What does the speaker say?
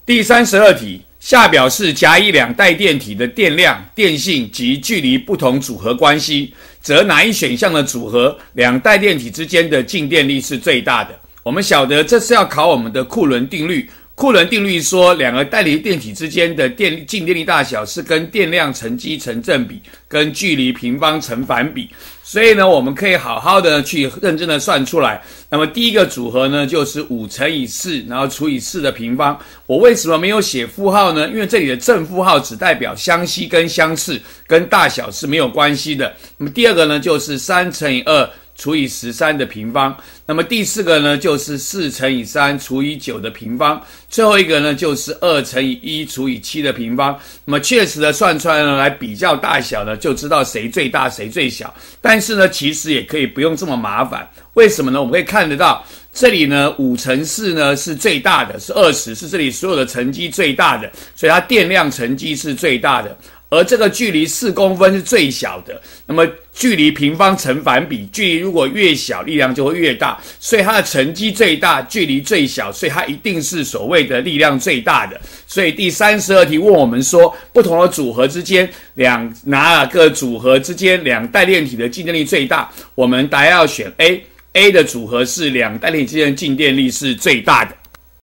第32题，下表示甲乙两带电体的电量、电性及距离不同组合关系，则哪一选项的组合两带电体之间的静电力是最大的？我们晓得这是要考我们的库伦定律。库伦定律说，两个带电体之间的静电力大小是跟电量乘积成正比，跟距离平方成反比。所以呢，我们可以好好的去认真的算出来。那么第一个组合呢，就是5乘以4，然后除以4的平方。我为什么没有写负号呢？因为这里的正负号只代表相吸跟相似，跟大小是没有关系的。那么第二个呢，就是3乘以2。除以13的平方，那么第四个呢就是4乘以3除以9的平方，最后一个呢就是2乘以1除以7的平方。那么确实的算出来呢，来比较大小呢，就知道谁最大谁最小。但是呢，其实也可以不用这么麻烦。为什么呢？我们可以看得到，这里呢5乘4呢是最大的，是20，是这里所有的乘积最大的，所以它电量乘积是最大的。而这个距离4公分是最小的，那么距离平方成反比，距离如果越小，力量就会越大，所以它的乘积最大，距离最小，所以它一定是所谓的力量最大的。所以第32题问我们说，不同的组合之间，哪个组合之间两带电体的静电力最大？我们答案要选 A，A 的组合是两带电体之间的静电力是最大的。